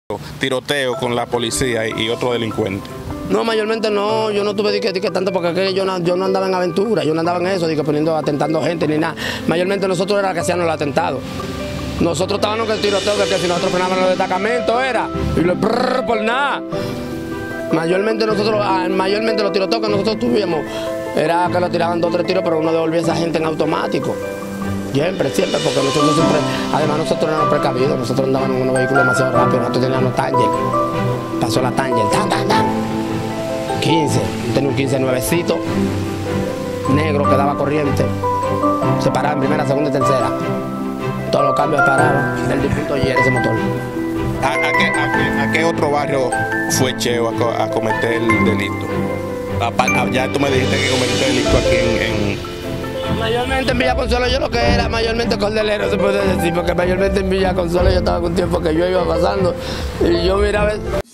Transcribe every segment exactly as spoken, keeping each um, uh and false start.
tiroteo con la policía y otro delincuente? No, mayormente no, yo no tuve dique, dique tanto porque aquel, yo, no, yo no andaba en aventura, yo no andaba en eso, dique, poniendo, atentando gente ni nada. Mayormente nosotros era que hacíamos los atentados. Nosotros estábamos con el tiroteo, que, que si nosotros frenábamos los destacamentos era, y lo brrr, por nada. Mayormente nosotros, mayormente los tiroteos que nosotros tuvimos, era que lo tiraban dos o tres tiros, pero uno devolvía a esa gente en automático. Siempre, siempre, porque nosotros siempre, además nosotros éramos precavidos, nosotros andábamos en unos vehículos demasiado rápidos, nosotros teníamos Tanger, pasó la Tanger, tan, tan, tan. quince, tenía un quince nuevecito, negro que daba corriente, se paraba en primera, segunda y tercera, todos los cambios paraban, el difunto y ese motor. ¿A, a, qué, a, qué, ¿A qué otro barrio fue Cheo a, a cometer el delito? A, a, ya tú me dijiste que cometiste el delito aquí en, en... Mayormente en Villa Consuelo yo lo que era, mayormente cordelero se puede decir, porque mayormente en Villa Consuelo yo estaba con tiempo que yo iba pasando y yo miraba...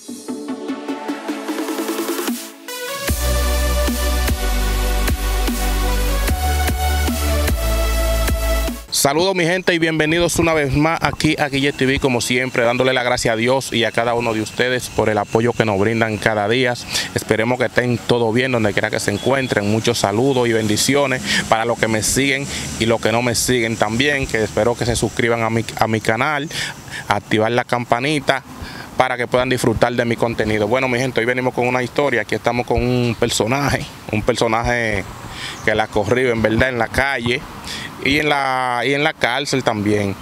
Saludos mi gente y bienvenidos una vez más aquí a Guille T V, como siempre, dándole la gracia a Dios y a cada uno de ustedes por el apoyo que nos brindan cada día. Esperemos que estén todo bien donde quiera que se encuentren. Muchos saludos y bendiciones para los que me siguen y los que no me siguen también, que espero que se suscriban a mi, a mi canal, activar la campanita para que puedan disfrutar de mi contenido. Bueno mi gente, hoy venimos con una historia. Aquí estamos con un personaje, un personaje que la corrió en verdad en la calle y en la, y en la cárcel también.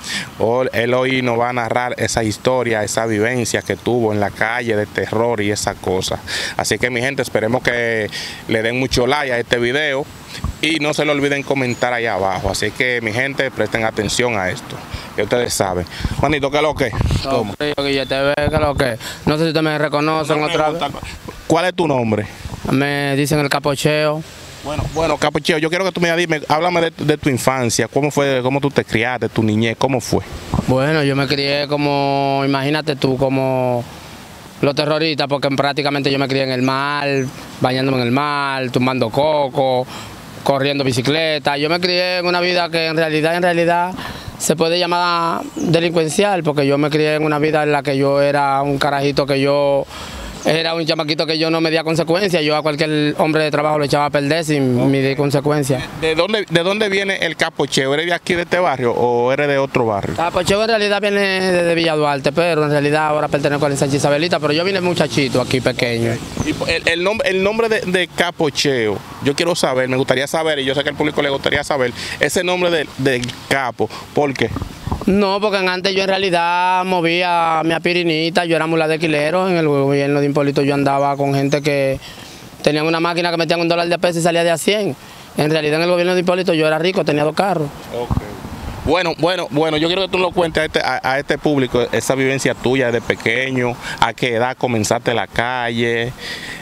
Él hoy nos va a narrar esa historia, esa vivencia que tuvo en la calle de terror y esa cosa. Así que mi gente, esperemos que le den mucho like a este video y no se le olviden comentar allá abajo. Así que mi gente, presten atención a esto, que ustedes saben. Juanito, ¿qué es lo que? ¿Cómo? Yo te veo, ¿qué es lo que? No sé si ustedes me reconocen no otra me vez. ¿Cuál es tu nombre? Me dicen el Capo Cheo. Bueno, bueno, Capo Cheo, yo quiero que tú me digas, háblame de, de tu infancia, cómo fue, cómo tú te criaste, tu niñez, cómo fue. Bueno, yo me crié como, imagínate tú, como los terroristas, porque prácticamente yo me crié en el mar, bañándome en el mar, tumbando coco, corriendo bicicleta. Yo me crié en una vida que en realidad, en realidad se puede llamar delincuencial, porque yo me crié en una vida en la que yo era un carajito que yo... Era un chamaquito que yo no medía consecuencias, yo a cualquier hombre de trabajo lo echaba a perder sin okay. medir consecuencias. ¿De dónde, ¿De dónde viene el Capo Cheo? ¿Eres de aquí de este barrio o eres de otro barrio? Capo Cheo en realidad viene de Villa Duarte, pero en realidad ahora pertenezco a la Sánchez Isabelita, pero yo vine muchachito aquí pequeño. Okay. Y el, el, nombre, el nombre de, de Capo Cheo, yo quiero saber, me gustaría saber, y yo sé que al público le gustaría saber, ese nombre del de Capo, ¿por qué? No, porque antes yo en realidad movía mi apirinita, yo era mula de alquileros, en el gobierno de Hipólito yo andaba con gente que tenían una máquina que metían un dólar de peso y salía de a cien. En realidad en el gobierno de Hipólito yo era rico, tenía dos carros. Okay. Bueno, bueno, bueno, yo quiero que tú lo cuentes a este, a, a este público, esa vivencia tuya desde pequeño, a qué edad comenzaste la calle,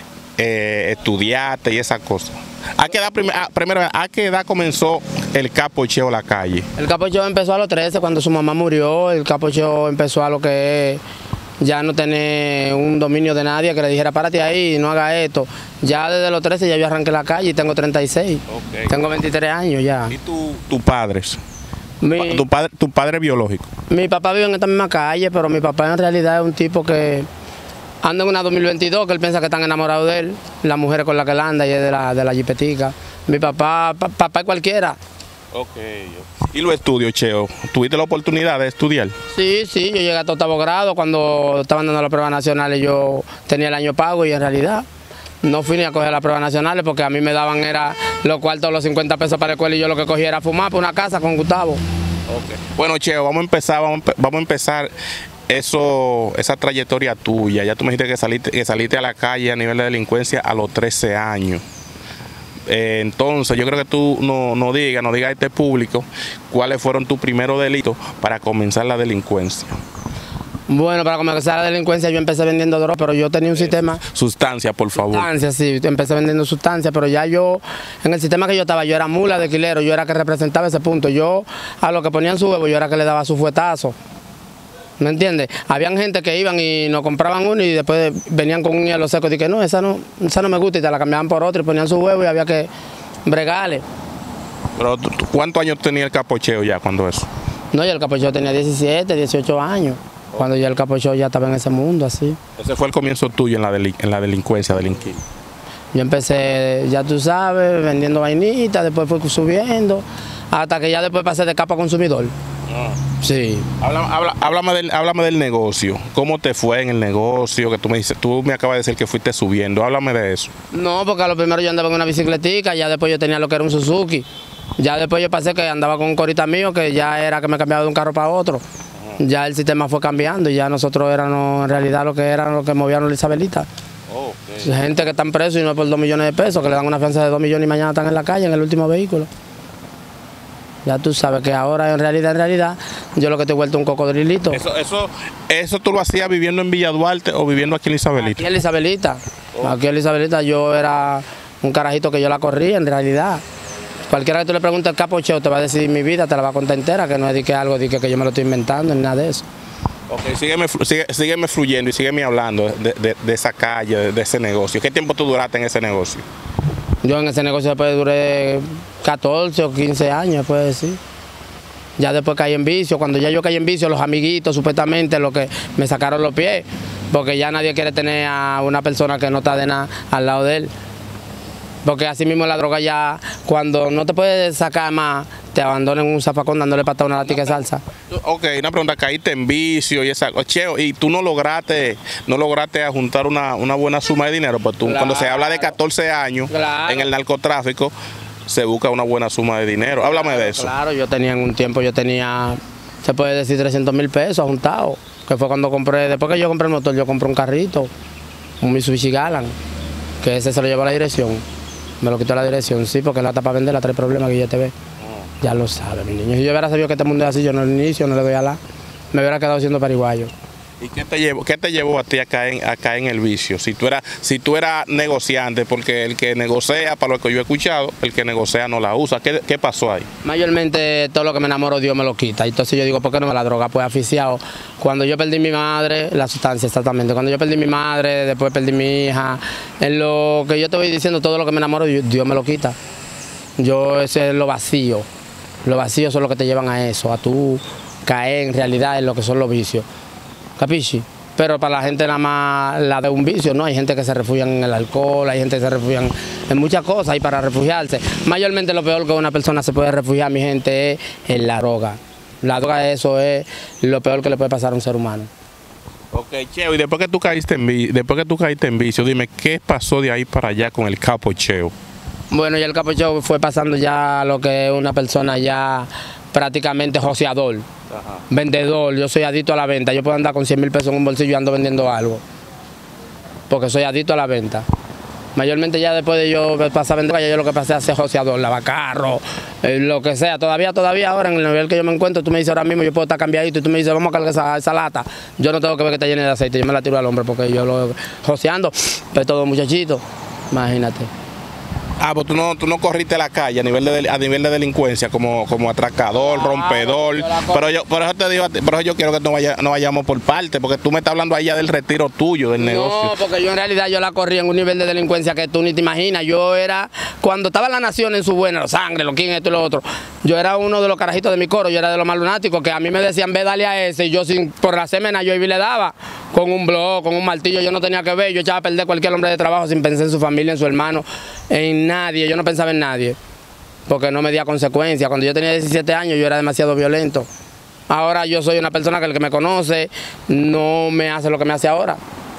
eh, estudiaste y esas cosas. ¿A qué edad, primero, primero, ¿A qué edad comenzó el Capo Cheo la calle? El Capo Cheo empezó a los trece, cuando su mamá murió. El Capo Cheo empezó a lo que es ya no tener un dominio de nadie que le dijera párate ahí, no haga esto. Ya desde los trece ya yo arranqué la calle y tengo treinta y seis. Okay. Tengo veintitrés años ya. ¿Y tus tu padres? Mi, ¿Tu padre, tu padre biológico? Mi papá vive en esta misma calle, pero mi papá en realidad es un tipo que anda en una dos mil veintidós, que él piensa que están enamorados de él, las mujeres con las que él anda y es de la, de la jipetica. Mi papá, pa, papá es cualquiera. Ok. ¿Y los estudios, Cheo? ¿Tuviste la oportunidad de estudiar? Sí, sí, yo llegué hasta octavo grado, cuando estaban dando las pruebas nacionales yo tenía el año pago y en realidad no fui ni a coger las pruebas nacionales porque a mí me daban era los cuartos, los cincuenta pesos para la escuela y yo lo que cogía era fumar por una casa con Gustavo. Okay. Bueno, Cheo, vamos a empezar, vamos, vamos a empezar eso, esa trayectoria tuya. Ya tú me dijiste que saliste, que saliste a la calle a nivel de delincuencia a los trece años. Eh, entonces, yo creo que tú no, no digas, no digas a este público cuáles fueron tus primeros delitos para comenzar la delincuencia. Bueno, para comenzar la delincuencia yo empecé vendiendo droga, pero yo tenía un eh, sistema... Sustancia, por favor. Sustancia, sí, empecé vendiendo sustancia, pero ya yo, en el sistema que yo estaba, yo era mula de alquilero, yo era que representaba ese punto. Yo, a los que ponían su huevo, yo era que le daba su fuetazo. ¿Me entiendes? Habían gente que iban y nos compraban uno y después venían con un hielo seco y dije, no, esa no, esa no me gusta y te la cambiaban por otro y ponían su huevo y había que bregarle. Pero, ¿cuántos años tenía el Capo Cheo ya cuando eso? No, yo el Capo Cheo tenía diecisiete, dieciocho años. Cuando ya el Capo Show ya estaba en ese mundo, así. Ese fue el comienzo tuyo en la, delin en la delincuencia, delinquir. Yo empecé, ya tú sabes, vendiendo vainitas, después fui subiendo, hasta que ya después pasé de capa a consumidor. Ah. Sí. Habla, habla, háblame, del, háblame del negocio. ¿Cómo te fue en el negocio? Que tú me dices, tú me acabas de decir que fuiste subiendo. Háblame de eso. No, porque a lo primero yo andaba en una bicicletica, ya después yo tenía lo que era un Suzuki. Ya después yo pasé que andaba con un corita mío, que ya era que me cambiaba de un carro para otro. Ya el sistema fue cambiando y ya nosotros éramos en realidad lo que eran lo que movían los Isabelitas. Oh, okay. Gente que están presos y no por dos millones de pesos, que le dan una fianza de dos millones y mañana están en la calle en el último vehículo. Ya tú sabes que ahora en realidad, en realidad, yo lo que te he vuelto un cocodrilito. ¿Eso, eso, eso tú lo hacías viviendo en Villa Duarte o viviendo aquí en Isabelita? Aquí en Isabelita. Oh. Aquí en Isabelita yo era un carajito que yo la corría en realidad. Cualquiera que tú le preguntes al Capo Show te va a decir mi vida, te la va a contar entera, que no es de que algo de que, que yo me lo estoy inventando ni nada de eso. Ok, sígueme, sigue, sígueme fluyendo y sígueme hablando de, de, de esa calle, de, de ese negocio. ¿Qué tiempo tú duraste en ese negocio? Yo en ese negocio después duré catorce o quince años, puede decir. Ya después caí en vicio. Cuando ya yo caí en vicio, los amiguitos supuestamente los que me sacaron los pies, porque ya nadie quiere tener a una persona que no está de nada al lado de él. Porque así mismo la droga ya, cuando no te puedes sacar más, te abandonan en un zafacón dándole patada a una latica de salsa. Ok, una pregunta, caíste en vicio y esa, Cheo, y tú no lograste, no lograste juntar una, una buena suma de dinero, pues tú, claro. Cuando se habla de catorce años, claro, en el narcotráfico, se busca una buena suma de dinero. Háblame claro, de eso. Claro, yo tenía en un tiempo, yo tenía, se puede decir trescientos mil pesos juntados, que fue cuando compré, después que yo compré el motor, yo compré un carrito, un Mitsubishi Galant, que ese se lo llevó a la dirección. Me lo quitó la dirección, sí, porque la está para vender, la trae problemas que ya te ve. Oh. Ya lo sabe, mi niño. Si yo hubiera sabido que este mundo es así, yo no lo inicio, no le doy a la. Me hubiera quedado siendo pariguayo. ¿Y qué te llevó, qué te llevó a ti a caer, en, a caer en el vicio? Si tú eras si tú eras negociante, porque el que negocia, para lo que yo he escuchado, el que negocia no la usa. ¿Qué, qué pasó ahí? Mayormente todo lo que me enamoro Dios me lo quita. Entonces yo digo, ¿por qué no me la droga? Pues aficiado. Cuando yo perdí mi madre, la sustancia exactamente. Cuando yo perdí mi madre, después perdí mi hija. En lo que yo te voy diciendo, todo lo que me enamoro Dios me lo quita. Yo, ese es lo vacío. Los vacíos son los que te llevan a eso, a tú caer en realidad en lo que son los vicios. ¿Capichi? Pero para la gente nada más la de un vicio, ¿no? Hay gente que se refugian en el alcohol, hay gente que se refugian en muchas cosas y para refugiarse. Mayormente lo peor que una persona se puede refugiar, mi gente, es en la droga. La droga, eso es lo peor que le puede pasar a un ser humano. Ok, Cheo, y después que tú caíste en vicio, después que tú caíste en vicio, dime, ¿qué pasó de ahí para allá con el Capo Cheo? Bueno, ya el Capo Cheo fue pasando ya lo que es una persona ya prácticamente joseador. Ajá. Vendedor, yo soy adicto a la venta, yo puedo andar con cien mil pesos en un bolsillo y ando vendiendo algo, porque soy adicto a la venta. Mayormente ya después de yo pasar a vender, ya yo lo que pasé a ser joseador, lavacarro, eh, lo que sea. Todavía, todavía ahora en el nivel que yo me encuentro, tú me dices ahora mismo, yo puedo estar cambiadito y tú me dices, vamos a cargar esa, esa lata. Yo no tengo que ver que está llena de aceite, yo me la tiro al hombre porque yo lo joseando, pero todo muchachito, imagínate. Ah, pues tú no, tú no corriste la calle a nivel de, a nivel de delincuencia como, como atracador, claro, rompedor. Yo pero yo por eso te digo, por eso yo quiero que no, vaya, no vayamos por parte, porque tú me estás hablando ahí ya del retiro tuyo, del negocio. No, porque yo en realidad yo la corrí en un nivel de delincuencia que tú ni te imaginas. Yo era, cuando estaba la nación en su buena, los sangre, los quién, esto y lo otro, yo era uno de los carajitos de mi coro, yo era de los más lunáticos, que a mí me decían, ve, dale a ese, y yo sin, por la semana yo y le daba, con un blog, con un martillo, yo no tenía que ver, yo echaba a perder cualquier hombre de trabajo sin pensar en su familia, en su hermano, en nadie, yo no pensaba en nadie, porque no me dio consecuencias. Cuando yo tenía diecisiete años yo era demasiado violento. Ahora yo soy una persona que el que me conoce no me hace lo que me hace ahora.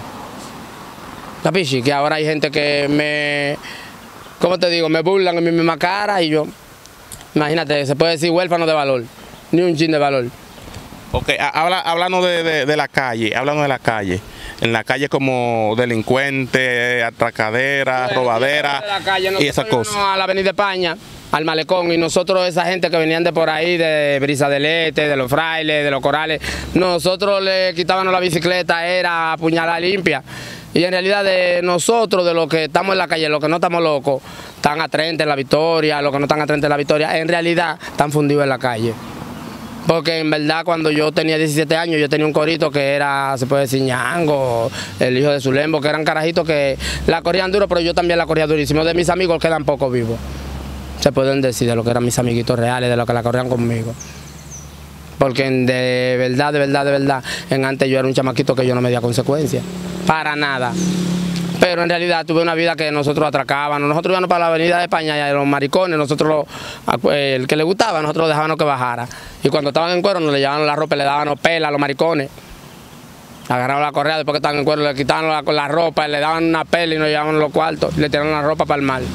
¿Capichi? Que ahora hay gente que me, ¿cómo te digo? Me burlan en mi misma cara y yo, imagínate, se puede decir huérfano de valor, ni un chin de valor. Ok, habla, háblanos de, de, de la calle, háblanos de la calle. En la calle como delincuente, atracadera, bueno, robadera la calle, y esas cosas. A la Avenida España, al malecón, y nosotros, esa gente que venían de por ahí, de Brisa del Este, de los Frailes, de los Corales, nosotros le quitábamos la bicicleta, era puñalada limpia. Y en realidad de nosotros, de los que estamos en la calle, los que no estamos locos, están a treinta en la Victoria, los que no están a treinta en la Victoria, en realidad están fundidos en la calle. Porque en verdad cuando yo tenía diecisiete años yo tenía un corito que era, se puede decir, Ñango, el hijo de Zulembo, que eran carajitos que la corrían duro, pero yo también la corría durísimo. De mis amigos quedan pocos vivos, se pueden decir, de lo que eran mis amiguitos reales, de los que la corrían conmigo. Porque de verdad, de verdad, de verdad, en antes yo era un chamaquito que yo no me dio consecuencias, para nada. Pero en realidad tuve una vida que nosotros atracábamos, nosotros íbamos para la avenida de España y a los maricones, nosotros, lo, el que le gustaba, nosotros dejábamos que bajara. Y cuando estaban en cuero nos le llevaban la ropa y le daban pela a los maricones. Agarraban la correa después que estaban en cuero, le quitaban la, la ropa, y le daban una pela y nos llevaban los cuartos, y le tiraban la ropa para el mar.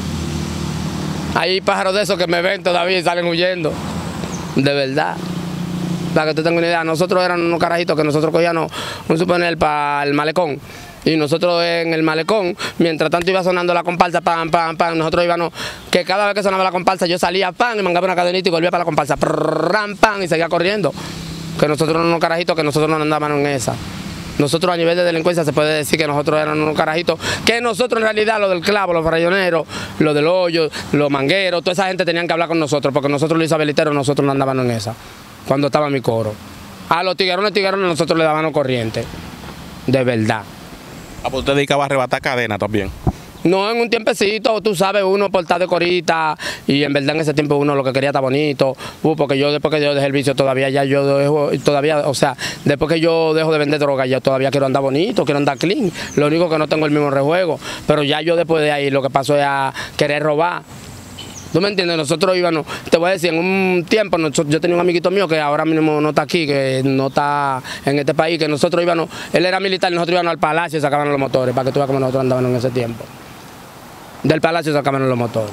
Hay pájaros de esos que me ven todavía y salen huyendo, de verdad. Para que tú tengas una idea, nosotros éramos unos carajitos que nosotros cogíamos un suponer para el malecón. Y nosotros en el malecón, mientras tanto iba sonando la comparsa, pam, pam, pam, nosotros íbamos, que cada vez que sonaba la comparsa yo salía, pam, y mangaba una cadenita y volvía para la comparsa, pam, pam, y seguía corriendo. Que nosotros éramos unos carajitos que nosotros no andábamos en esa. Nosotros a nivel de delincuencia se puede decir que nosotros éramos unos carajitos, que nosotros en realidad, lo del clavo, los rayoneros, los del hoyo, los mangueros, toda esa gente tenían que hablar con nosotros, porque nosotros los isabeliteros, nosotros no andábamos en esa, cuando estaba mi coro. A los tiguerones, tiguerones, nosotros le dábamos corriente, de verdad. Ah, pues usted dedicaba a arrebatar cadena también. No, en un tiempecito, tú sabes, uno por estar de corita, y en verdad en ese tiempo uno lo que quería estar bonito, uh, porque yo después que yo dejé el vicio todavía, ya yo dejo, todavía, o sea, después que yo dejo de vender droga, ya todavía quiero andar bonito, quiero andar clean, lo único que no tengo el mismo rejuego, pero ya yo después de ahí lo que pasó es a querer robar. ¿Tú me entiendes? Nosotros íbamos, te voy a decir, en un tiempo, nosotros, yo tenía un amiguito mío que ahora mismo no está aquí, que no está en este país, que nosotros íbamos, él era militar y nosotros íbamos al palacio y sacaban los motores, para que tú veas cómo nosotros andábamos en ese tiempo. Del palacio sacaban los motores.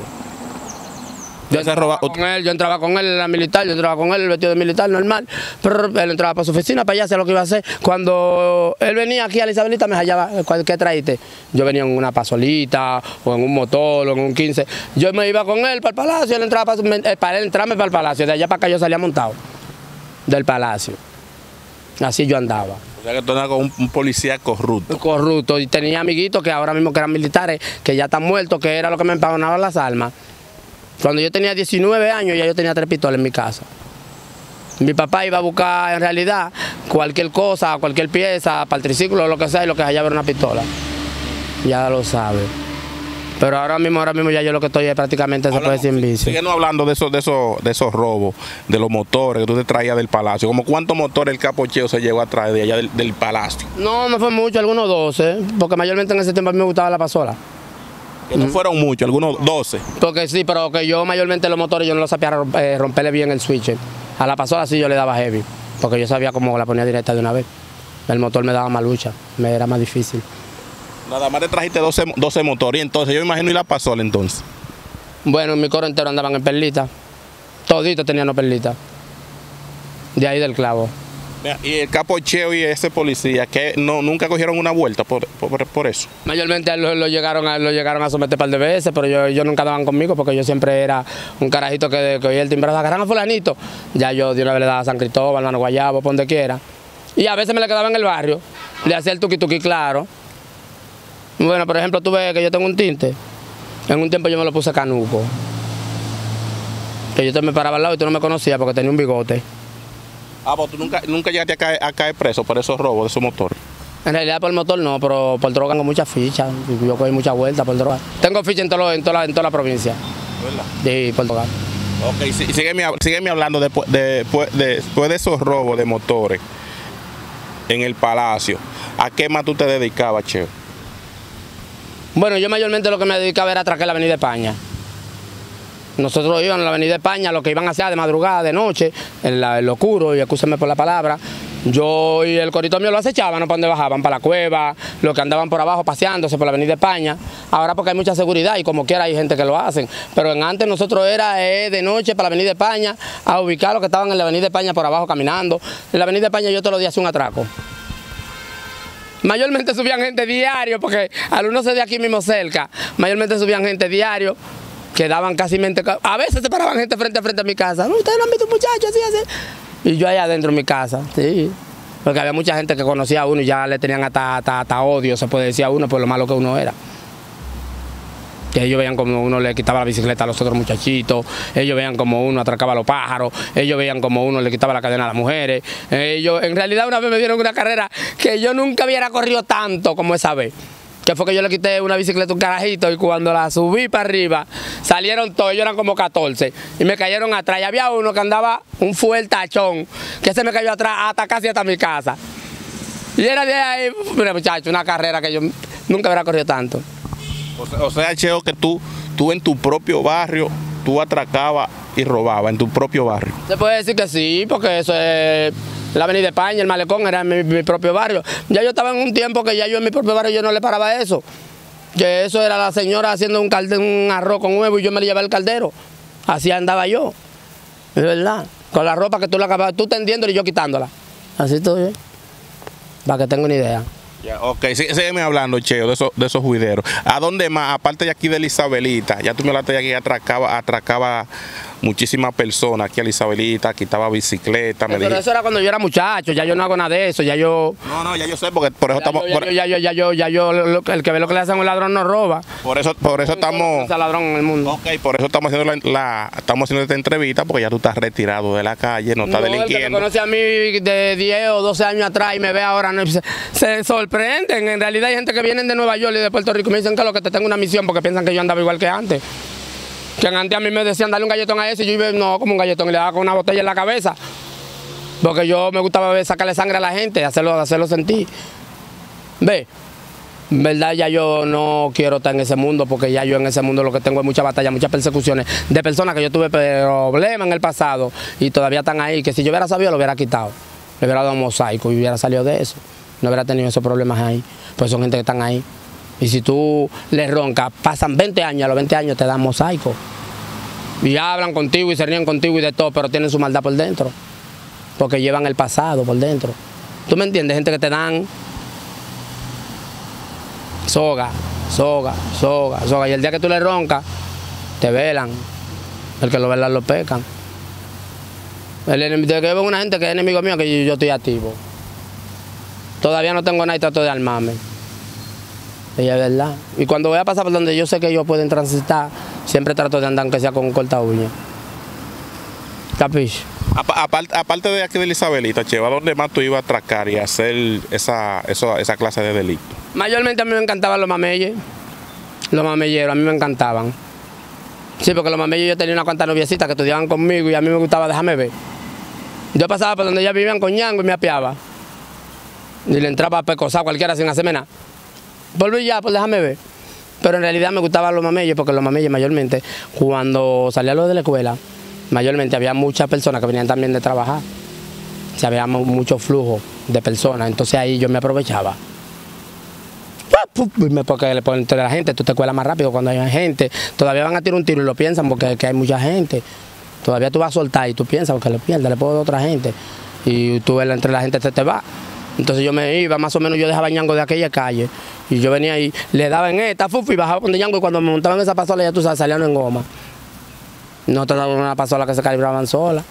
Yo entraba con él, yo entraba con él, él era militar, yo entraba con él, el vestido de militar normal, pero él entraba para su oficina, para allá, hacía lo que iba a hacer. Cuando él venía aquí a la Isabelita, me hallaba, ¿qué traíste? Yo venía en una pasolita, o en un motor, o en un quince. Yo me iba con él para el palacio, él entraba para, para él entrarme para el palacio, de allá para acá yo salía montado, del palacio. Así yo andaba. O sea que tú andabas con un, un policía corrupto. Corrupto, y tenía amiguitos que ahora mismo que eran militares, que ya están muertos, que era lo que me empavonaba las armas. Cuando yo tenía diecinueve años ya yo tenía tres pistolas en mi casa. Mi papá iba a buscar en realidad cualquier cosa, cualquier pieza, para el triciclo o lo que sea, y lo que hallaba era una pistola. Ya lo sabe. Pero ahora mismo, ahora mismo ya yo lo que estoy es prácticamente Hablamos, se puede decir en vicio. Síguenos hablando de esos, de esos, de esos robos, de los motores que tú te traías del palacio. ¿Cómo cuántos motores el Capo Cheo se llegó a traer de allá del, del palacio? No, no fue mucho, algunos doce, porque mayormente en ese tiempo a mí me gustaba la pasola. Que no fueron muchos, algunos doce. Porque sí, pero que yo mayormente los motores yo no los sabía eh, romperle bien el switch. A la pasola sí yo le daba heavy, porque yo sabía cómo la ponía directa de una vez. El motor me daba más lucha, me era más difícil. Nada más te trajiste doce, doce motores, y entonces yo imagino y la pasola entonces. Bueno, en mi coro entero andaban en perlita, toditos tenían perlita, de ahí del clavo. Y el Capo Cheo y ese policía, que no, nunca cogieron una vuelta por, por, por eso. Mayormente lo, lo, llegaron a, lo llegaron a someter un par de veces, pero yo, yo nunca andaban conmigo porque yo siempre era un carajito que, que oía el timbrazo, agarran a fulanito. Ya yo de una vez le daba a San Cristóbal, Mano Guayabo, por donde quiera. Y a veces me le quedaba en el barrio, le hacía el tuqui tuqui claro. Bueno, por ejemplo, tú ves que yo tengo un tinte. En un tiempo yo me lo puse canuco. Que yo te me paraba al lado y tú no me conocías porque tenía un bigote. Ah, pues tú nunca, nunca llegaste a caer, a caer preso por esos robos de esos motores. En realidad por el motor no, pero por droga tengo muchas fichas. Yo cogí muchas vueltas por droga. Tengo fichas en, todo, en, toda, en toda la provincia. ¿Verdad? Sí, por droga. Ok, sí, sígueme, sígueme hablando después de, de, después de esos robos de motores en el palacio. ¿A qué más tú te dedicabas, Cheo? Bueno, yo mayormente lo que me dedicaba era atracar la avenida España. Nosotros íbamos a la avenida España, lo que iban a hacer de madrugada, de noche, en, la, en lo oscuro, y excúsenme por la palabra. Yo y el corito mío lo acechaban, ¿no? Para donde bajaban, para la cueva, los que andaban por abajo paseándose por la avenida España. Ahora porque hay mucha seguridad y como quiera hay gente que lo hacen. Pero en antes nosotros era eh, de noche para la avenida España, a ubicar los que estaban en la avenida España por abajo caminando. En la avenida España yo todos los días hacía un atraco. Mayormente subían gente diario, porque algunos de aquí mismo cerca, mayormente subían gente diario, quedaban casi mente, a veces se paraban gente frente a frente a mi casa. Ustedes no han visto un muchacho así, así. Y yo allá adentro en mi casa, sí. Porque había mucha gente que conocía a uno y ya le tenían hasta, hasta, hasta odio, se puede decir a uno, por lo malo que uno era. Que ellos veían como uno le quitaba la bicicleta a los otros muchachitos, ellos veían como uno atracaba a los pájaros, ellos veían como uno le quitaba la cadena a las mujeres. Ellos, en realidad una vez me dieron una carrera que yo nunca hubiera corrido tanto como esa vez. que fue que yo le quité una bicicleta a un carajito y cuando la subí para arriba, salieron todos, ellos eran como catorce, y me cayeron atrás. Y había uno que andaba un fuertachón, que se me cayó atrás hasta casi hasta mi casa. Y era de ahí, mira muchacho, una carrera que yo nunca hubiera corrido tanto. O sea, o sea Cheo, que tú, tú en tu propio barrio, tú atracabas y robabas en tu propio barrio. Se puede decir que sí, porque eso es la Avenida España, el Malecón, era mi, mi propio barrio. Ya yo estaba en un tiempo que ya yo en mi propio barrio yo no le paraba eso. Que eso era la señora haciendo un, calde, un arroz con huevo y yo me le llevaba el caldero. Así andaba yo. Es verdad. Con la ropa que tú la acabas, tú tendiéndola y yo quitándola. Así estoy bien. Para que tenga una idea. Ya, ok, sí, sígueme hablando, Cheo, de esos, de esos juideros. ¿A dónde más? Aparte de aquí de Isabelita, ya tú me hablaste de aquí, atracaba, atracaba muchísimas personas aquí a Isabelita, quitaba bicicleta. Me Pero dije... eso era cuando yo era muchacho, ya yo no hago nada de eso, ya yo... No, no, ya yo sé, porque por eso ya estamos... Yo, ya, por... yo, ya yo, ya yo, ya yo, lo, el que ve lo que le hacen a un ladrón no roba. Por eso, por eso estamos... Ese ladrón en el mundo. Ok, por eso estamos haciendo la, la, estamos haciendo esta entrevista, porque ya tú estás retirado de la calle, no estás No, delinquiendo. El que me conoce a mí de diez o doce años atrás y me ve ahora, no, se, se sorprenden. En realidad hay gente que vienen de Nueva York y de Puerto Rico y me dicen que lo que te tengo una misión porque piensan que yo andaba igual que antes. Que antes a mí me decían darle un galletón a ese y yo iba, no, como un galletón, y le daba con una botella en la cabeza. Porque yo me gustaba ver, sacarle sangre a la gente, hacerlo, hacerlo sentir. Ve, en verdad ya yo no quiero estar en ese mundo porque ya yo en ese mundo lo que tengo es mucha batalla, muchas persecuciones de personas que yo tuve problemas en el pasado y todavía están ahí, que si yo hubiera sabido lo hubiera quitado. Le hubiera dado un mosaico y hubiera salido de eso. No hubiera tenido esos problemas ahí. Pues son gente que están ahí. Y si tú les roncas, pasan veinte años, a los veinte años te dan mosaico. Y hablan contigo y se ríen contigo y de todo, pero tienen su maldad por dentro. Porque llevan el pasado por dentro. ¿Tú me entiendes? Gente que te dan soga, soga, soga, soga. Y el día que tú le roncas, te velan. El que lo velan lo pecan. El enemigo, de que veo una gente que es enemigo mío, que yo, yo estoy activo. Todavía no tengo nada y trato de armarme. Y es verdad. Y cuando voy a pasar por donde yo sé que ellos pueden transitar, siempre trato de andar aunque sea con un corta uña. ¿Capiche? Aparte, aparte de aquí de Isabelita, Cheo, ¿a dónde más tú ibas a atracar y a hacer esa, esa, esa clase de delito? Mayormente a mí me encantaban los mameyes. Los mamelleros, a mí me encantaban. Sí, porque los mameyes yo tenía una cuanta noviecitas que estudiaban conmigo y a mí me gustaba dejarme ver. Yo pasaba por donde ellas vivían con ñango y me apiaba. Y le entraba a pecosar cualquiera sin hacerme nada. Volví ya, pues déjame ver. Pero en realidad me gustaban los mameyes, porque los mameyes mayormente, cuando salía lo de la escuela, mayormente había muchas personas que venían también de trabajar. O sea, había mucho flujo de personas, entonces ahí yo me aprovechaba. Porque entre la gente tú te cuelas más rápido cuando hay gente. Todavía van a tirar un tiro y lo piensan porque que hay mucha gente. Todavía tú vas a soltar y tú piensas porque le pierdes, le puedo dar a otra gente. Y tú entre la gente te, te va. Entonces yo me iba, más o menos yo dejaba ñango de aquella calle. Y yo venía ahí, le daba en esta, fufu, y bajaba con ñango. Y cuando me montaban en esa pasola, ya tú sabes, salían en goma. No te daban una pasola que se calibraban sola.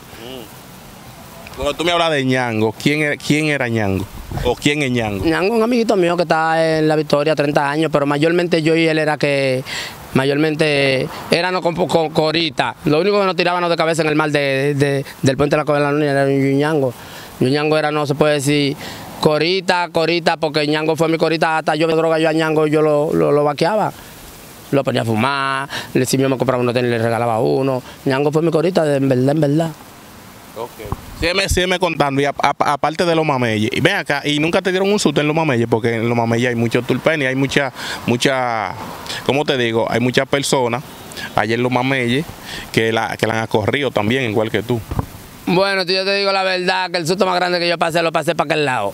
Cuando tú me hablas de ñango, ¿quién era, quién era ñango? ¿O quién es ñango? ñango es un amiguito mío que está en La Victoria, treinta años, pero mayormente yo y él era que, mayormente éramos con, con corita. Lo único que nos tirábamos de cabeza en el mar de, de, del puente de la Cova de la Luna era un ñango. Un ñango era, no se puede decir, corita, corita, porque ñango fue mi corita, hasta yo me droga yo a ñango, yo lo, lo, lo vaqueaba. Lo ponía a fumar, le si yo me compraba uno tenis y le regalaba uno. ñango fue mi corita, de, en verdad, en verdad. Okay. Sígueme, sígueme contando, y a, a, aparte de los mameyes, y ven acá, y nunca te dieron un susto en los mameyes, porque en los mameyes hay muchos tulpenes, hay mucha, mucha, ¿cómo te digo? Hay muchas personas allá en los mameyes que la, que la han corrido también, igual que tú. Bueno, yo te digo la verdad, que el susto más grande que yo pasé, lo pasé para aquel lado.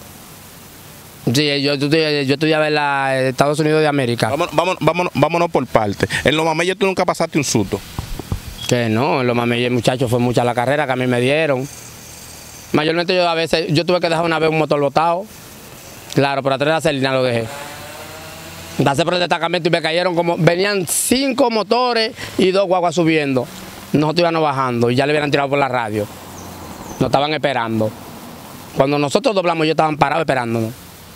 Sí, yo, yo, yo estudiaba en la Estados Unidos de América. Vámonos, vámonos, vámonos, vámonos por parte. En los mameyes tú nunca pasaste un susto. Que no, en los mameyes, muchachos, fue mucha la carrera que a mí me dieron. Mayormente yo a veces, yo tuve que dejar una vez un motor botado. Claro, por atrás de la Celina lo dejé. Pasé por el destacamento y me cayeron como, venían cinco motores y dos guaguas subiendo. Nosotros íbamos bajando y ya le hubieran tirado por la radio. Nos estaban esperando. Cuando nosotros doblamos, ellos estaban parados esperándonos.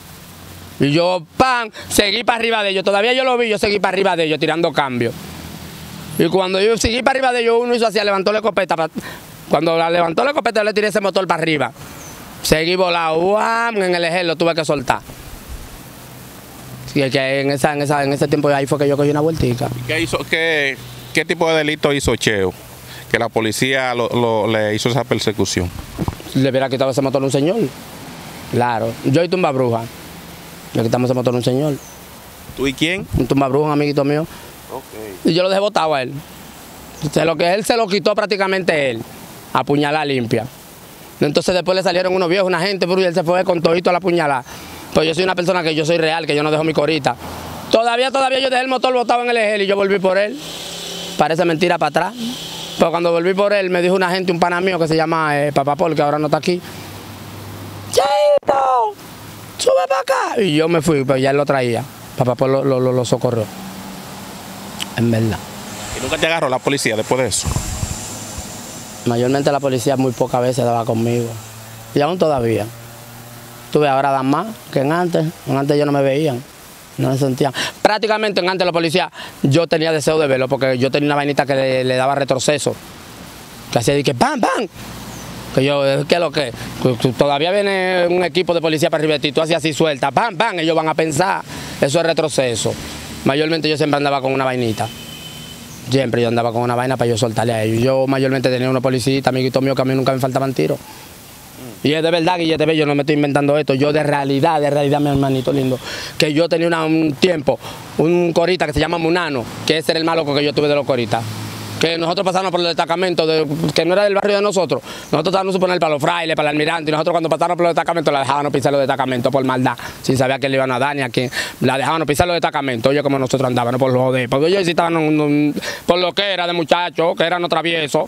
Y yo, ¡pam!, seguí para arriba de ellos. Todavía yo lo vi, yo seguí para arriba de ellos, tirando cambio. Y cuando yo seguí para arriba de ellos, uno hizo así, levantó la escopeta. Cuando la levantó la escopeta, yo le tiré ese motor para arriba. Seguí volado, ¡guam!, en el eje lo tuve que soltar. Sí, que en, esa, en, esa, en ese tiempo ahí fue que yo cogí una vueltica. ¿Qué, hizo, qué, qué tipo de delito hizo Cheo? Que la policía lo, lo, le hizo esa persecución. Le hubiera quitado ese motor a un señor. Claro. Yo y Tumba Bruja. Le quitamos ese motor a un señor. ¿Tú y quién? Un Tumba Bruja, un amiguito mío. Okay. Y yo lo dejé botado a él. Se lo que él se lo quitó prácticamente él. A puñalada limpia. Entonces después le salieron unos viejos, una gente, y él se fue con todito a la puñalada. Pues yo soy una persona que yo soy real, que yo no dejo mi corita. Todavía, todavía yo dejé el motor botado en el eje y yo volví por él. Parece mentira para atrás. Pero cuando volví por él, me dijo una gente, un pana mío que se llama eh, Papá Paul, que ahora no está aquí. ¡Cheito! ¡Sube para acá! Y yo me fui, pero ya él lo traía. Papá Paul lo, lo, lo, lo socorrió. En verdad. ¿Y nunca te agarró la policía después de eso? Mayormente la policía muy pocas veces daba conmigo. Y aún todavía. Tuve ahora dan más que en antes. En antes yo no me veían. No me sentían. Prácticamente en antes la policía yo tenía deseo de verlo porque yo tenía una vainita que le, le daba retroceso. Que hacía de que ¡pam, pam! Que yo, ¿qué es lo que? Todavía viene un equipo de policía para arriba de ti, tú hacías así suelta, ¡pam, pam! Ellos van a pensar. Eso es retroceso. Mayormente yo siempre andaba con una vainita. Siempre yo andaba con una vaina para yo soltarle a ellos. Yo mayormente tenía una policía, amiguito mío, que a mí nunca me faltaban tiros. Y es de verdad, Guillete, yo no me estoy inventando esto. Yo de realidad, de realidad, mi hermanito lindo, que yo tenía una, un tiempo, un corita que se llama Munano, que ese era el más loco que yo tuve de los coritas. Que nosotros pasamos por el destacamento, de, que no era del barrio de nosotros. Nosotros estábamos a poner para los frailes, para el almirante, y nosotros cuando pasamos por los destacamentos la dejábamos pisar los destacamentos por maldad, sin saber que le iban a dar ni a quién. La dejábamos pisar los destacamentos, oye, como nosotros andábamos por los joder. Porque ellos sí estaban un, un, por lo que era de muchachos, que eran traviesos.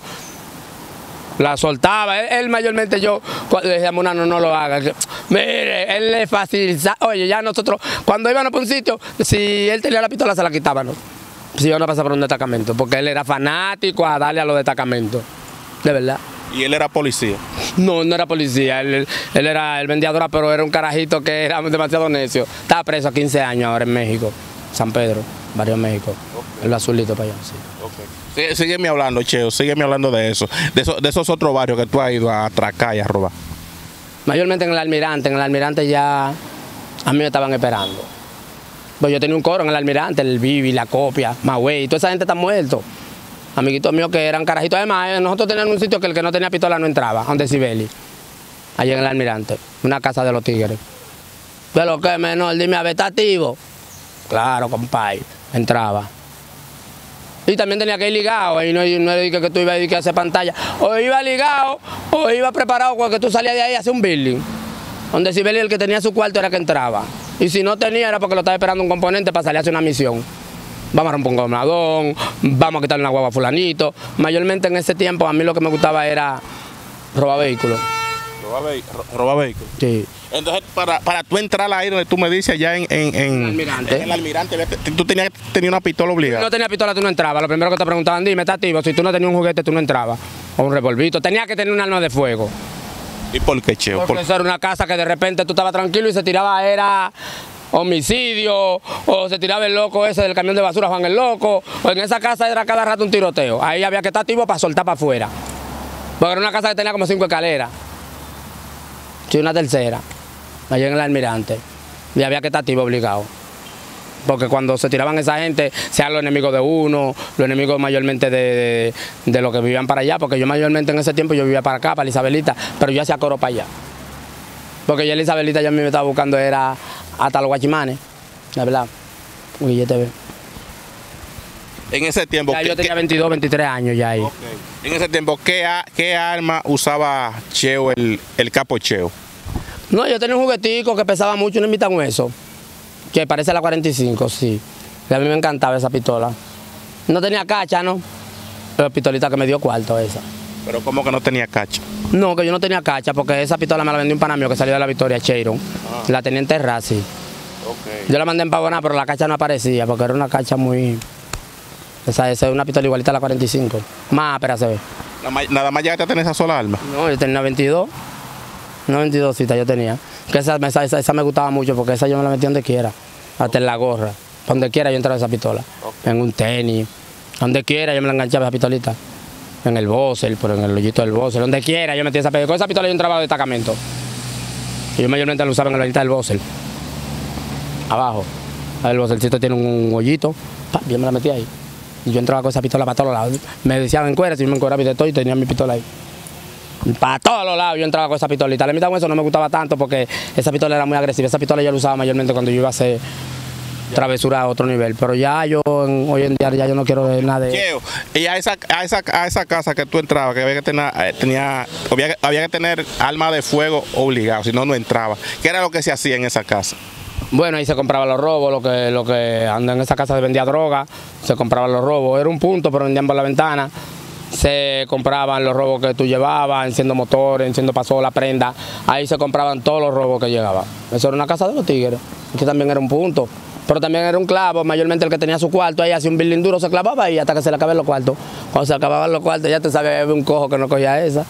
La soltaba, él, él mayormente yo, le decía, Munano, no lo haga. Que, mire, él le facilita, oye, ya nosotros, cuando íbamos por un sitio, si él tenía la pistola se la quitábamos. Si iban a pasar por un destacamento, porque él era fanático a darle a los destacamentos, de verdad. ¿Y él era policía? No, no era policía, él, él era el vendedor, pero era un carajito que era demasiado necio. Estaba preso a quince años ahora en México, San Pedro, Barrio México, okay. El azulito para allá, sí. Okay. Sí, sígueme hablando, Cheo, sígueme hablando de eso, de, eso, de esos otros barrios que tú has ido a atracar y a robar. Mayormente en el Almirante, en el Almirante ya a mí me estaban esperando. Pues yo tenía un coro en el Almirante, el Bibi, la Copia, Magüey, toda esa gente está muerto. Amiguitos míos que eran carajitos. Además, nosotros teníamos un sitio que el que no tenía pistola no entraba, donde Sibeli, allí en el Almirante, una casa de los tigres. Pero que menor, dime, a ver, ¿está activo? Claro, compadre, entraba. Y también tenía que ir ligado, y no, no era que tú ibas a ir a hacer pantalla. O iba ligado, o iba preparado cuando tú salías de ahí a hacer un building. Donde Sibeli el que tenía su cuarto era que entraba. Y si no tenía era porque lo estaba esperando un componente para salir a hacer una misión. Vamos a romper un gobernador, vamos a quitarle una guagua a fulanito. Mayormente en ese tiempo a mí lo que me gustaba era robar vehículos. ¿Robar vehículos? ¿Robar vehículos? Sí. Entonces, para, para tú entrar ahí donde tú me dices, allá en, en, en, el Almirante, en el Almirante, tú tenías tenía una pistola obligada. Si no tenía pistola, tú no entrabas. Lo primero que te preguntaban, dime, ¿está activo? Si tú no tenías un juguete, tú no entrabas. O un revolvito. Tenía que tener un arma de fuego. ¿Y por qué, Cheo? Porque eso era una casa que de repente tú estabas tranquilo y se tiraba, era homicidio, o se tiraba el loco ese del camión de basura, Juan el Loco, o en esa casa era cada rato un tiroteo. Ahí había que estar activo para soltar para afuera. Porque era una casa que tenía como cinco escaleras. Sí, una tercera, allá en el Almirante. Y había que estar activo obligado. Porque cuando se tiraban esa gente, sean los enemigos de uno, los enemigos mayormente de, de, de los que vivían para allá, porque yo mayormente en ese tiempo yo vivía para acá, para Isabelita, pero yo hacía coro para allá. Porque ya la Isabelita ya a mí me estaba buscando, era hasta los guachimanes, la verdad. Guillete ve. En ese tiempo... Ya yo tenía veintidós, veintitrés años ya ahí. Okay. En ese tiempo, ¿qué, ¿qué arma usaba Cheo, el, el capo Cheo? No, yo tenía un juguetico que pesaba mucho, no imitan eso. Que parece la cuarenta y cinco, sí. Y a mí me encantaba esa pistola. No tenía cacha, ¿no? Pero pistolita que me dio cuarto esa. ¿Pero cómo que no tenía cacha? No, que yo no tenía cacha, porque esa pistola me la vendió un pana mío que salió de la Victoria, Cheiron. Ah. La tenía enterrada, sí. Okay. Yo la mandé empavonar, pero la cacha no aparecía, porque era una cacha muy... Esa, esa es una pistola igualita a la cuarenta y cinco. Más, pero se ve. ¿Nada más llegaste a tener esa sola arma? No, yo tenía veintidós. Una veintidós yo tenía. Que esa, esa, esa, esa me gustaba mucho porque esa yo me la metí donde quiera. Hasta en la gorra. Donde quiera yo entraba esa pistola. Okay. En un tenis. Donde quiera yo me la enganchaba esa pistolita. En el Bosel, pero en el hoyito del Bosel. Donde quiera yo metí esa pistola. Con esa pistola yo entraba de destacamento. Y yo mayormente la usaba en el hoyito del Bosel. Abajo. El bolsilcito tiene un hoyito, pa, yo me la metí ahí. Y yo entraba con esa pistola para todos lados. Me decían encuérdate, y yo me encueraba de todo y tenía mi pistola ahí. Para todos los lados yo entraba con esa pistolita. La mitad con eso no me gustaba tanto porque esa pistola era muy agresiva. Esa pistola yo la usaba mayormente cuando yo iba a hacer travesura a otro nivel. Pero ya yo, en, hoy en día, ya yo no quiero ver nada de Cheo, y a esa, a, esa, a esa casa que tú entrabas, que había que tener, eh, tenía, había, que- había que tener arma de fuego obligado, si no, no entraba. ¿Qué era lo que se hacía en esa casa? Bueno, ahí se compraban los robos, lo que, lo que anda en esa casa se vendía droga, se compraban los robos. Era un punto, pero vendían por la ventana. Se compraban los robos que tú llevabas, enciendo motores, enciendo pasola, prenda. Ahí se compraban todos los robos que llegaban. Eso era una casa de los tigres, que también era un punto. Pero también era un clavo, mayormente el que tenía su cuarto, ahí hacía un building duro, se clavaba ahí hasta que se le acababan los cuartos. Cuando se acababan los cuartos, ya te sabía, había un cojo que no cogía esa.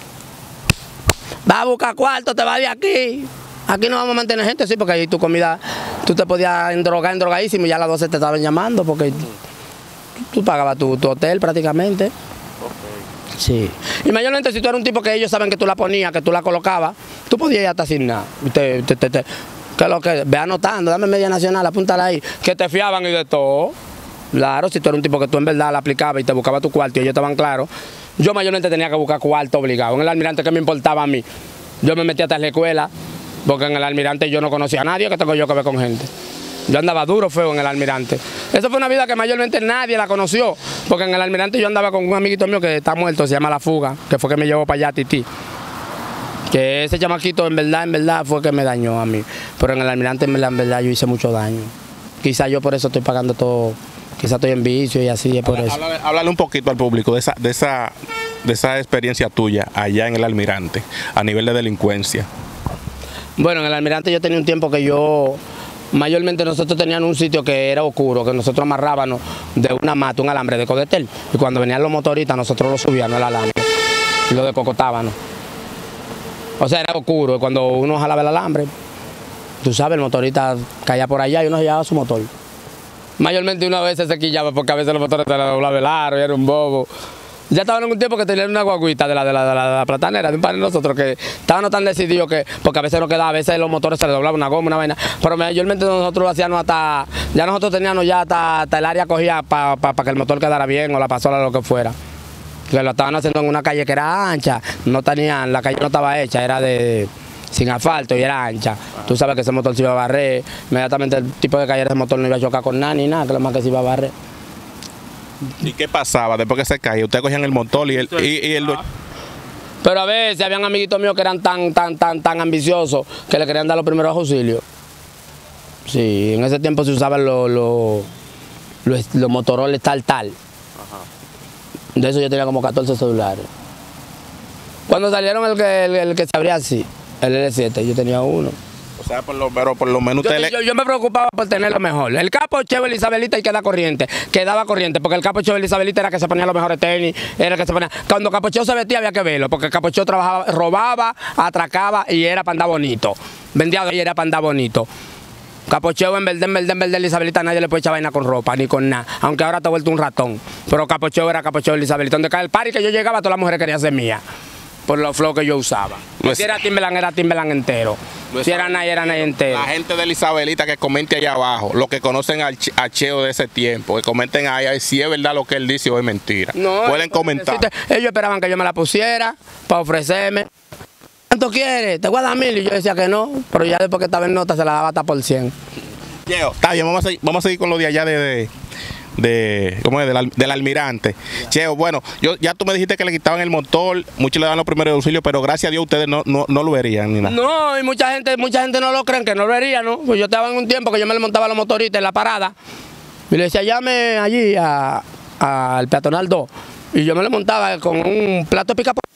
Va a buscar cuarto, te va de aquí. Aquí no vamos a mantener gente, sí, porque ahí tu comida, tú te podías endrogar, endrogadísimo y ya a las doce te estaban llamando porque tú pagabas tu, tu hotel prácticamente. Sí. Y mayormente si tú eras un tipo que ellos saben que tú la ponías, que tú la colocabas, tú podías ir hasta sin nada. Te, te, te, te, que lo que, ve anotando, dame media nacional, apúntala ahí, que te fiaban y de todo. Claro, si tú eras un tipo que tú en verdad la aplicabas y te buscaba tu cuarto y ellos estaban claros, yo mayormente tenía que buscar cuarto obligado. En el Almirante, ¿qué me importaba a mí? Yo me metía hasta la escuela, porque en el Almirante yo no conocía a nadie, que tengo yo que ver con gente. Yo andaba duro, feo en el Almirante. Esa fue una vida que mayormente nadie la conoció, porque en el Almirante yo andaba con un amiguito mío que está muerto, se llama La Fuga, que fue que me llevó para allá, Tití. Que ese chamaquito en verdad, en verdad fue que me dañó a mí. Pero en el Almirante en verdad, en verdad yo hice mucho daño. Quizás yo por eso estoy pagando todo, quizás estoy en vicio y así es por eso. Háblale, háblale un poquito al público de esa, de esa, de esa experiencia tuya allá en el Almirante, a nivel de delincuencia. Bueno, en el Almirante yo tenía un tiempo que yo, mayormente nosotros teníamos un sitio que era oscuro, que nosotros amarrábamos de una mata, un alambre de codetel. Y cuando venían los motoristas nosotros lo subíamos el alambre y lo decocotábamos. O sea, era oscuro, y cuando uno jalaba el alambre, tú sabes, el motorista caía por allá y uno se llevaba su motor. Mayormente una vez se quillaba porque a veces los motores se le doblaba el aro y era un bobo. Ya estaban en un tiempo que tenían una guaguita de la, de la, de la, de la platanera, de un par de nosotros, que estaban tan decididos que, porque a veces no quedaba, a veces los motores se les doblaba una goma, una vaina, pero mayormente nosotros lo hacíamos hasta, ya nosotros teníamos ya hasta, hasta el área cogía para pa, pa que el motor quedara bien o la pasola o lo que fuera. Que lo estaban haciendo en una calle que era ancha, no tenían, la calle no estaba hecha, era de sin asfalto y era ancha. Tú sabes que ese motor se iba a barrer, inmediatamente el tipo de calle de ese motor no iba a chocar con nada ni nada, que lo más que se iba a barrer. ¿Y qué pasaba después que se caía? Ustedes cogían el motor y el... Y, y el Pero a veces habían amiguitos míos que eran tan, tan, tan, tan ambiciosos que le querían dar los primeros auxilios. Sí, en ese tiempo se usaban los los los, los Motorola tal tal. De eso yo tenía como catorce celulares. Cuando salieron el que, el, el que se abría así, el L siete, yo tenía uno. o sea, por lo, pero por lo menos Yo, usted le... yo, yo me preocupaba por tener lo mejor. El capo Chevrolet Isabelita y queda corriente, quedaba corriente, porque el capo Chevrolet Isabelita era el que se ponía los mejores tenis, era el que se ponía. Cuando Capocheo se vestía había que verlo, porque Capocheo trabajaba, robaba, atracaba y era para andar bonito. Vendía y era para andar bonito. Capocheo en verdad, en verdad, en verdad, Isabelita nadie le puede echar vaina con ropa, ni con nada, aunque ahora te ha vuelto un ratón. Pero Capocheo era Capocheo de Isabelita. Donde cae el party que yo llegaba, todas las mujeres querían ser mías, por los flows que yo usaba. Pues, si era Timberland, era Timberland entero. Si era Nay, era Nay entero. La gente de Isabelita que comente allá abajo, los que conocen al Ch- a Cheo de ese tiempo, que comenten ahí, ahí si es verdad lo que él dice o es mentira. No, pueden comentar. Ellos esperaban que yo me la pusiera para ofrecerme. ¿Cuánto quieres? Te voy a dar mil. Y yo decía que no, pero ya después que estaba en nota se la daba hasta por cien. Cheo, está bien, vamos a, seguir, vamos a seguir con lo de allá de, de, de ¿cómo es? Del, al- del Almirante. Cheo, bueno, yo, ya tú me dijiste que le quitaban el motor, muchos le dan los primeros auxilios, pero gracias a Dios ustedes no, no, no lo verían ni nada. No, y mucha gente, mucha gente no lo creen, que no lo vería, ¿no? Pues yo estaba en un tiempo que yo me le montaba a los motoristas en la parada y le decía, llame allí a- al peatonal dos. Y yo me le montaba con un plato de pica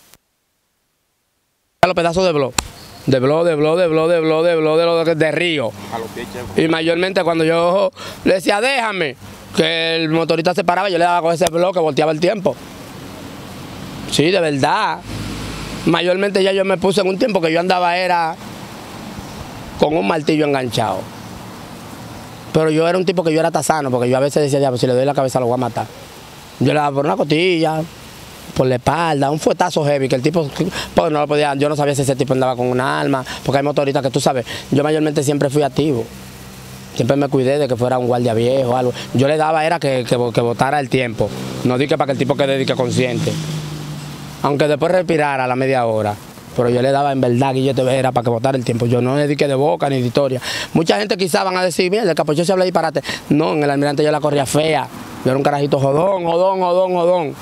a los pedazos de blog. De blog, de blog, de blog, de blog, de blog, de blog, de, de río. A los pies, Cheo. Y mayormente cuando yo le decía, déjame, que el motorista se paraba, yo le daba con ese bloque, volteaba el tiempo. Sí, de verdad. Mayormente ya yo me puse en un tiempo que yo andaba era con un martillo enganchado. Pero yo era un tipo que yo era tasano, porque yo a veces decía, diablo, si le doy la cabeza lo voy a matar. Yo le daba por una costilla, por la espalda, un fuetazo heavy, que el tipo, pues no lo podía, yo no sabía si ese tipo andaba con un arma, porque hay motoristas que tú sabes, yo mayormente siempre fui activo. Siempre me cuidé de que fuera un guardia viejo o algo. Yo le daba era que, que, que botara el tiempo. No dije para que el tipo quede de que consciente. Aunque después respirara a la media hora. Pero yo le daba en verdad que yo te era para que botara el tiempo. Yo no le dije de boca ni de historia. Mucha gente quizá van a decir, mira, el Capocheo se habla disparate. No, en el Almirante yo la corría fea. Yo era un carajito jodón, jodón, jodón, jodón.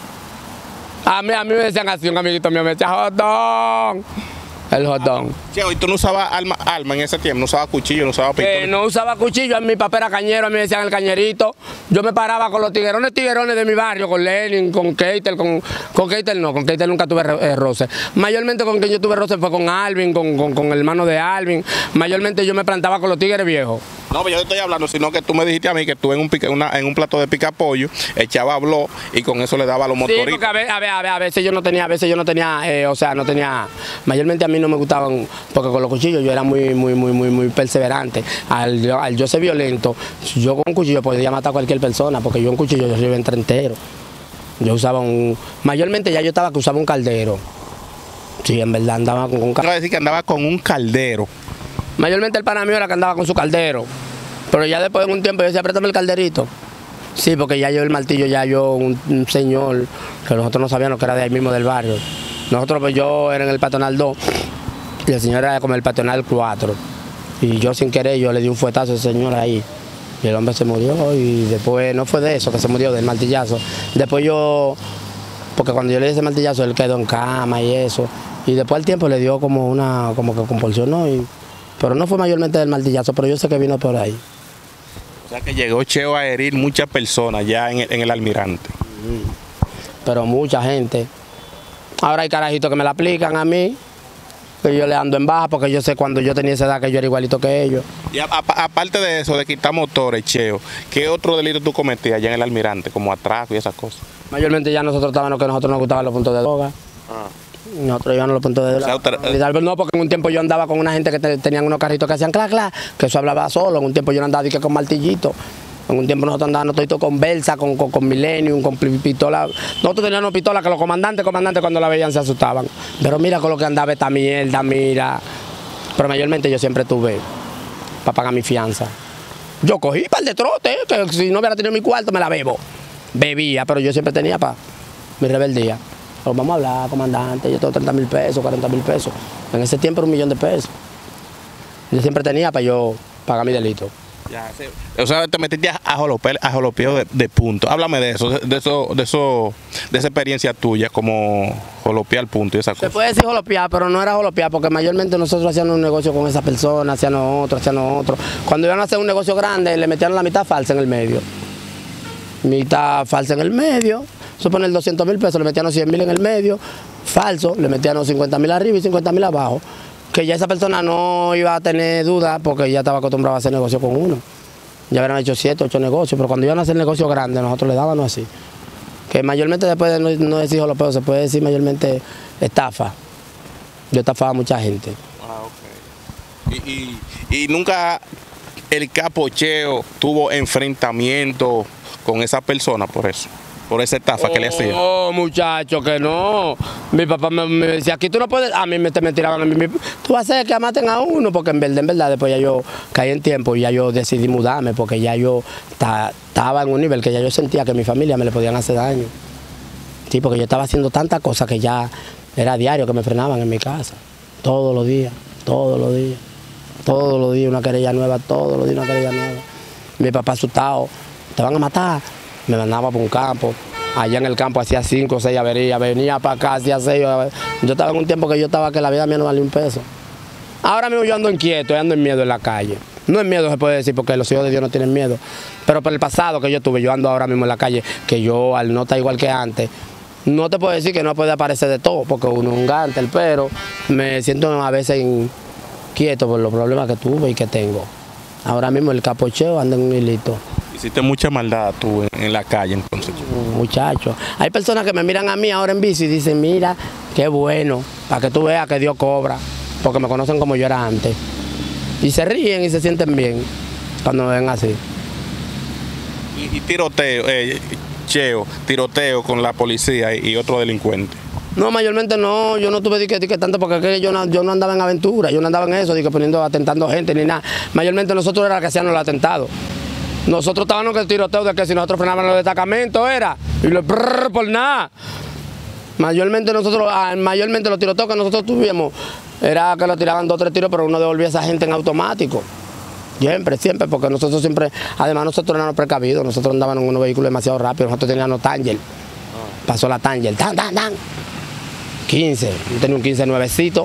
A mí, a mí me decían así, un amiguito mío me decía, jodón. El jodón. Cheo, ¿y tú no usabas arma, arma en ese tiempo? ¿No usabas cuchillo, no usabas pistola? Eh, no usaba cuchillo, mi papá era cañero, a mí me decían el cañerito. Yo me paraba con los tiguerones, tiguerones de mi barrio, con Lenin, con Keitel, con, con Keitel no, con Keitel nunca tuve eh, roce. Mayormente con quien yo tuve roce fue con Alvin, con, con, con el hermano de Alvin. Mayormente yo me plantaba con los tigres viejos. No, pero yo te estoy hablando, sino que tú me dijiste a mí que tú en un, pica, una, en un plato de picapollo echaba blog y con eso le daba a los motoritos. Sí, porque a veces, a veces, a veces yo no tenía, a veces yo no tenía, eh, o sea, no tenía, mayormente a mí no me gustaban, porque con los cuchillos yo era muy, muy, muy, muy, muy perseverante. Al, al yo ser violento, yo con un cuchillo podía matar a cualquier persona, porque yo un cuchillo yo iba entre entero. Yo usaba un, mayormente ya yo estaba que usaba un caldero. Sí, en verdad andaba con un caldero. Quiero decir que andaba con un caldero. Mayormente el pana mío era que andaba con su caldero. Pero ya después en un tiempo yo decía, préstame el calderito. Sí, porque ya yo el martillo, ya yo, un, un señor, que nosotros no sabíamos que era de ahí mismo del barrio. Nosotros, pues yo era en el Patronal dos, y el señor era como el Patronal cuatro. Y yo sin querer, yo le di un fuetazo a ese señor ahí. Y el hombre se murió, y después, no fue de eso, que se murió, del martillazo. Después yo, porque cuando yo le di ese martillazo, él quedó en cama y eso. Y después al tiempo le dio como una, como que compulsionó, y, pero no fue mayormente del martillazo, pero yo sé que vino por ahí. O sea que llegó Cheo a herir muchas personas ya en el, en el Almirante. Pero mucha gente. Ahora hay carajitos que me la aplican a mí, que yo le ando en baja porque yo sé cuando yo tenía esa edad que yo era igualito que ellos. Y a, a, aparte de eso, de quitar motores, Cheo, ¿qué otro delito tú cometías allá en el Almirante, como atraco y esas cosas? Mayormente ya nosotros estábamos que a nosotros nos gustaban los puntos de droga. Ah. Nosotros íbamos a los puntos de droga. O sea, usted... No, porque en un tiempo yo andaba con una gente que te, tenían unos carritos que hacían clac, clac, que eso hablaba solo. En un tiempo yo no andaba dije, con martillito. En un tiempo nosotros andábamos todo con Versa, con, con, con Millennium, con pistola. Nosotros teníamos pistola que los comandantes, comandantes cuando la veían se asustaban. Pero mira con lo que andaba esta mierda, mira. Pero mayormente yo siempre tuve para pagar mi fianza. Yo cogí para el de trote, que si no hubiera tenido mi cuarto me la bebo. Bebía, pero yo siempre tenía para mi rebeldía. Pero vamos a hablar, comandante, yo tengo treinta mil pesos, cuarenta mil pesos. En ese tiempo era un millón de pesos. Yo siempre tenía para yo pagar mi delito. Ya, sí. O sea, te metiste a jolopeo de, de punto. Háblame de eso, de eso, de eso, de esa experiencia tuya como jolopear punto y esa cosa. Se puede decir jolopear, pero no era jolopear, porque mayormente nosotros hacíamos un negocio con esa persona, hacíamos otro, hacíamos otro. Cuando iban a hacer un negocio grande, le metían la mitad falsa en el medio. Mitad falsa en el medio. Suponer doscientos mil pesos, le metían cien mil en el medio, falso, le metían cincuenta mil arriba y cincuenta mil abajo. Que ya esa persona no iba a tener duda porque ya estaba acostumbrado a hacer negocio con uno. Ya habían hecho siete, ocho negocios, pero cuando iban a hacer negocios grandes, nosotros le dábamos así. Que mayormente después de no, no decir jolopeo, se puede decir mayormente estafa. Yo estafaba a mucha gente. Ah, ok. Y, y, y nunca el Capocheo tuvo enfrentamiento con esa persona por eso. Por esa estafa oh, que le hacía. No, muchacho, que no. Mi papá me, me decía, aquí tú no puedes, a mí me, me tiraban a mí, tú vas a hacer que maten a uno, porque en verdad, en verdad, después ya yo caí en tiempo y ya yo decidí mudarme, porque ya yo estaba en un nivel que ya yo sentía que mi familia me le podían hacer daño. Sí, porque yo estaba haciendo tantas cosas que ya era diario que me frenaban en mi casa. Todos los días, todos los días, todos los días una querella nueva, todos los días una querella nueva. Mi papá asustado, te van a matar. Me mandaba por un campo, allá en el campo hacía cinco o seis averías, venía para acá, hacía seis. Yo estaba en un tiempo que yo estaba que la vida mía no valía un peso. Ahora mismo yo ando inquieto, yo ando en miedo en la calle. No en miedo se puede decir porque los hijos de Dios no tienen miedo, pero por el pasado que yo tuve, yo ando ahora mismo en la calle, que yo al no estar igual que antes, no te puedo decir que no puede aparecer de todo, porque uno es un gánter, pero me siento a veces inquieto por los problemas que tuve y que tengo. Ahora mismo el Capocheo anda en un hilito. Hiciste mucha maldad tú en, en la calle entonces. Muchachos, hay personas que me miran a mí ahora en bici y dicen, mira, qué bueno, para que tú veas que Dios cobra, porque me conocen como yo era antes. Y se ríen y se sienten bien cuando me ven así. Y, y tiroteo, eh, Cheo, tiroteo con la policía y, y otro delincuente. No, mayormente no, yo no tuve que, que tanto porque que yo, no, yo no andaba en aventura, yo no andaba en eso, que poniendo, atentando gente ni nada. Mayormente nosotros era los que hacían los atentados. Nosotros estábamos en el tiroteo de que si nosotros frenábamos los destacamentos era, y los brrr, por nada. Mayormente nosotros, mayormente los tiroteos que nosotros tuvimos, era que lo tiraban dos o tres tiros, pero uno devolvía a esa gente en automático. Siempre, siempre, porque nosotros siempre, además nosotros éramos precavidos, nosotros andábamos en unos vehículos demasiado rápidos, nosotros teníamos Tanger. Pasó la Tanger, tan, tan, tan. quince, yo tenía un quince nuevecito,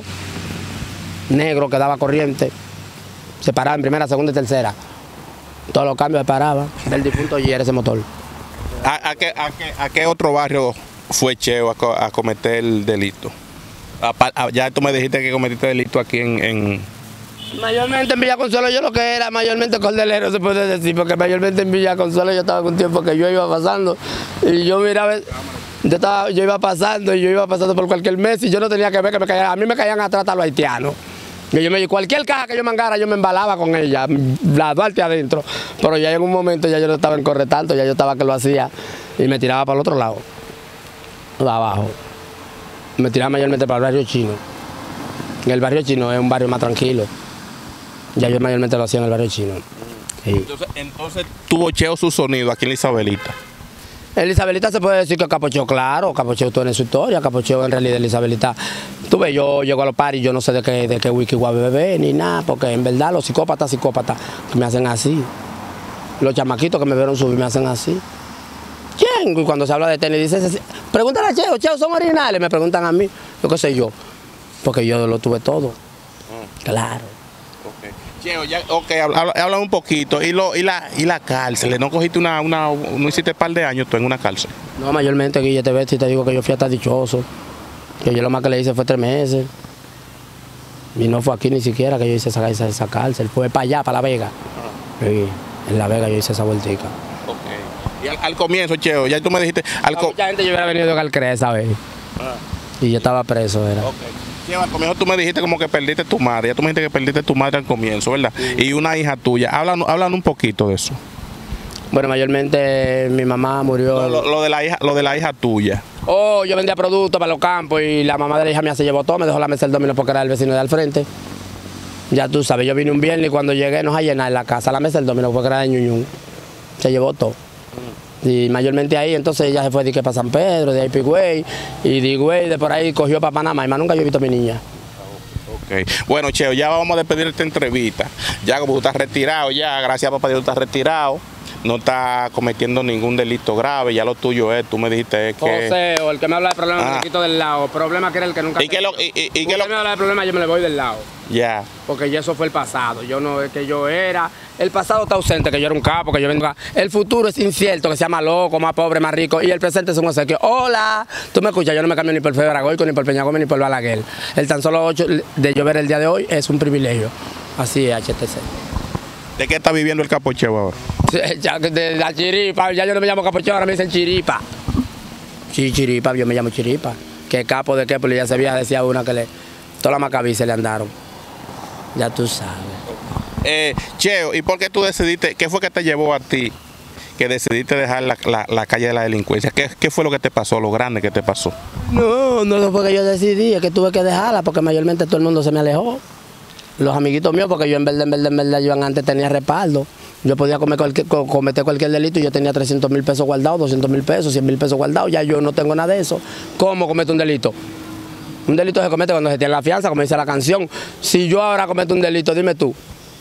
negro que daba corriente, se paraba en primera, segunda y tercera. Todos los cambios se paraban, del difunto y era ese motor. ¿A, a, qué, a, qué, ¿A qué otro barrio fue Cheo a, co a cometer el delito? A, a, ya tú me dijiste que cometiste delito aquí en, en... Mayormente en Villa Consuelo yo lo que era, mayormente cordelero se puede decir, porque mayormente en Villa Consuelo yo estaba con un tiempo que yo iba pasando y yo miraba... Yo, estaba, yo iba pasando y yo iba pasando por cualquier mes y yo no tenía que ver que me caían, a mí me caían atrás a los haitianos. Y yo me, cualquier caja que yo mangara yo me embalaba con ella, la Duarte adentro. Pero ya en un momento ya yo no estaba en corre tanto, ya yo estaba que lo hacía y me tiraba para el otro lado, de abajo. Me tiraba mayormente para el barrio chino. En el barrio chino es un barrio más tranquilo. Ya yo mayormente lo hacía en el barrio chino. Sí. Entonces, entonces tuvo Cheo su sonido aquí en la Isabelita. Elisabelita se puede decir que Capocheo, claro, Capocheo tiene su historia, Capocheo en realidad Elisabelita. Tú ves, yo llego a los paris, yo no sé de qué, de qué wiki guay bebé ni nada, porque en verdad los psicópatas, psicópatas, que me hacen así. Los chamaquitos que me vieron subir me hacen así. ¿Quién? Y cuando se habla de tenis, dice, pregúntale a Cheo, Cheo, ¿son originales? Me preguntan a mí, lo que sé yo, porque yo lo tuve todo. Mm. Claro. Cheo, ya, ok, habla, habla un poquito. ¿Y, lo, y, la, y la cárcel? ¿No cogiste una, una, no hiciste un par de años tú en una cárcel? No, mayormente, Guille, te ves y te digo que yo fui hasta dichoso. Que yo lo más que le hice fue tres meses. Y no fue aquí ni siquiera que yo hice esa, esa, esa cárcel. Fue para allá, para La Vega. Ah. Sí, en La Vega yo hice esa vueltica. Ok. Y al, al comienzo, Cheo, ya tú me dijiste... Al co mucha gente yo hubiera venido de Calcrés, ¿sabes? Ah. Y yo estaba preso, era. Okay. Cheo, al comienzo tú me dijiste como que perdiste tu madre, ya tú me dijiste que perdiste tu madre al comienzo, ¿verdad? Sí. Y una hija tuya. Hablan, hablan un poquito de eso. Bueno, mayormente mi mamá murió... Lo, lo, lo, de la hija, lo de la hija tuya. Oh, yo vendía productos para los campos y la mamá de la hija mía se llevó todo, me dejó la mesa del dominó porque era el vecino de al frente. Ya tú sabes, yo vine un viernes y cuando llegué nos a llenar la casa, la mesa del dominó porque era de Ñuñún. Se llevó todo. Mm. Y mayormente ahí, entonces ella se fue de que para San Pedro, de ahí Pigüey, y de Higüey, de por ahí cogió para Panamá, y más nunca yo he visto a mi niña. Okay. Bueno, Cheo, ya vamos a despedir esta entrevista. Ya como tú estás retirado, ya, gracias a papá Dios, tú estás retirado. No está cometiendo ningún delito grave, ya lo tuyo es, tú me dijiste es que... José, o el que me habla de problemas ah. me lo quito del lado, problema que era el que nunca... ¿Y que lo, y, y, y que lo... me habla de problemas yo me le voy del lado. Ya. Yeah. Porque ya eso fue el pasado, yo no es que yo era... El pasado está ausente, que yo era un capo, que yo vengo... El futuro es incierto, que sea más loco, más pobre, más rico, y el presente es un obsequio. Hola, tú me escuchas, yo no me cambio ni por Febra Goico, ni por Peña Gómez, ni por Balaguer. El tan solo ocho de llover el día de hoy es un privilegio. Así es, H T C. ¿De qué está viviendo el Capocheo ahora? Ya, de la chiripa, ya yo no me llamo Capocheo, ahora me dicen chiripa. Sí, chiripa, yo me llamo chiripa. ¿Qué capo de qué? Pues ya se había, decía una que le... Toda la Macabí se le andaron. Ya tú sabes. Eh, Cheo, ¿y por qué tú decidiste, qué fue que te llevó a ti que decidiste dejar la, la, la calle de la delincuencia? ¿Qué, ¿Qué fue lo que te pasó, lo grande que te pasó? No, no fue que yo decidí, es que tuve que dejarla porque mayormente todo el mundo se me alejó. Los amiguitos míos, porque yo en verdad, en verdad, en verdad, yo antes tenía respaldo. Yo podía comer cualquier, cometer cualquier delito y yo tenía trescientos mil pesos guardados, doscientos mil pesos, cien mil pesos guardados. Ya yo no tengo nada de eso. ¿Cómo cometo un delito? Un delito se comete cuando se tiene la fianza, como dice la canción. Si yo ahora cometo un delito, dime tú,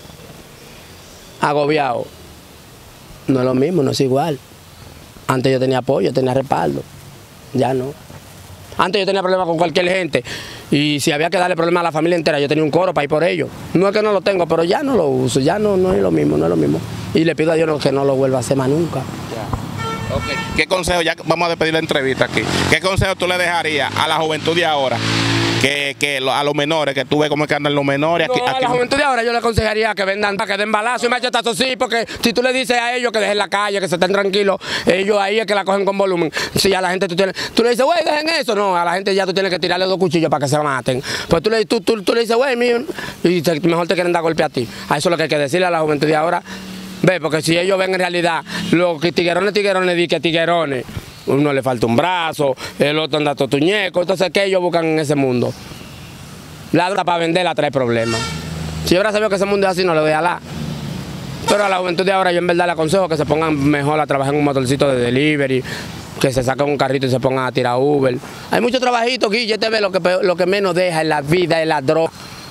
agobiado, no es lo mismo, no es igual. Antes yo tenía apoyo, tenía respaldo. Ya no. Antes yo tenía problemas con cualquier gente y si había que darle problemas a la familia entera, yo tenía un coro para ir por ellos. No es que no lo tengo, pero ya no lo uso, ya no, no es lo mismo, no es lo mismo. Y le pido a Dios que no lo vuelva a hacer más nunca. Ya. Okay. ¿Qué consejo, ya vamos a despedir la entrevista aquí, qué consejo tú le dejarías a la juventud de ahora? Que, que a los menores, que tú ves cómo es que andan los menores. No, aquí, a aquí... la juventud de ahora yo le aconsejaría que vendan, que den balazo y machetazos, sí, porque si tú le dices a ellos que dejen la calle, que se estén tranquilos, ellos ahí es que la cogen con volumen. Si a la gente tú, tienes, tú le dices, güey, dejen eso, no, a la gente ya tú tienes que tirarle dos cuchillos para que se maten. Pues tú le, tú, tú, tú le dices, güey, mío, y te, mejor te quieren dar golpe a ti. A eso es lo que hay que decirle a la juventud de ahora. Ve, porque si ellos ven en realidad los tiguerones, tiguerones, di que tiguerones, uno le falta un brazo, el otro anda totuñeco. Entonces, ¿qué ellos buscan en ese mundo? La droga para venderla trae problemas. Si yo hubiera sabido que ese mundo es así, no le doy a la. Pero a la juventud de ahora yo en verdad le aconsejo que se pongan mejor a trabajar en un motorcito de delivery, que se saquen un carrito y se pongan a tirar Uber. Hay muchos trabajitos, Guille, te ve lo que, lo que menos deja en la vida es la droga.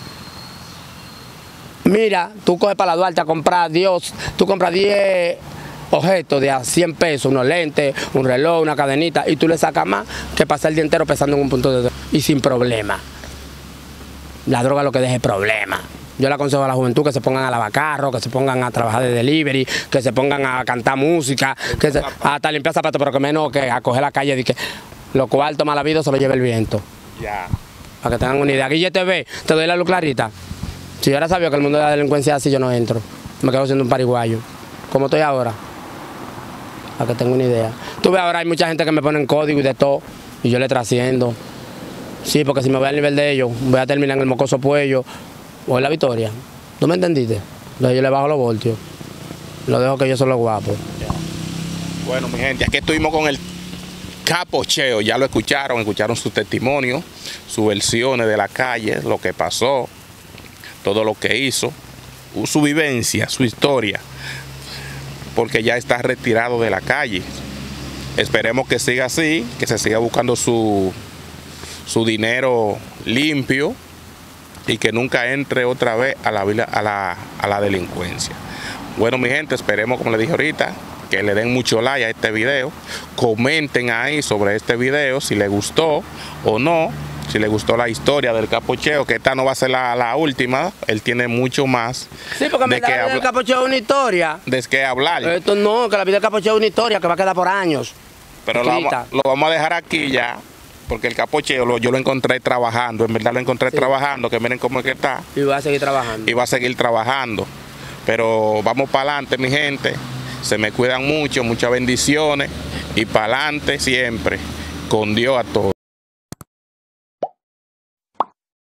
Mira, tú coges para la Duarte a comprar, Dios, tú compras diez objetos de a cien pesos, unos lentes, un reloj, una cadenita, y tú le sacas más que pasar el día entero pesando en un punto de droga. Y sin problema. La droga lo que deja es problema. Yo le aconsejo a la juventud que se pongan a lavar carros, que se pongan a trabajar de delivery, que se pongan a cantar música, que se, hasta limpiar zapatos, pero que menos que a coger la calle y que lo cuarto mal habido se lo lleve el viento. Ya. Para que tengan una idea. Guille T V, te doy la luz clarita. Si yo ahora sabía que el mundo de la delincuencia es así, yo no entro. Me quedo siendo un pariguayo. Como estoy ahora. Para que tengan una idea. Tú ves ahora, hay mucha gente que me pone en código y de todo, y yo le trasciendo. Sí, porque si me voy al nivel de ellos, voy a terminar en el Mocoso Puello o en La Victoria. ¿Tú me entendiste? Entonces yo le bajo los voltios. Lo dejo que yo soy lo guapo. Bueno, mi gente, aquí estuvimos con el Capo Cheo. Ya lo escucharon, escucharon su testimonio, sus versiones de la calle, lo que pasó, todo lo que hizo, su vivencia, su historia, porque ya está retirado de la calle. Esperemos que siga así, que se siga buscando su, su dinero limpio y que nunca entre otra vez a la, a la, a la delincuencia. Bueno, mi gente, esperemos, como le dije ahorita, que le den mucho like a este video, comenten ahí sobre este video si les gustó o no, si les gustó la historia del Capo Cheo, que esta no va a ser la, la última, él tiene mucho más. Sí, porque me da el Capo Cheo es una historia. ¿De qué hablar? Esto no, que la vida del Capo Cheo es una historia que va a quedar por años. Pero lo vamos, lo vamos a dejar aquí ya, porque el Capo Cheo lo, yo lo encontré trabajando, en verdad lo encontré sí. trabajando, que miren cómo es que está. Y va a seguir trabajando. Y va a seguir trabajando. Pero vamos para adelante, mi gente. Se me cuidan mucho, muchas bendiciones. Y para adelante siempre, con Dios a todos.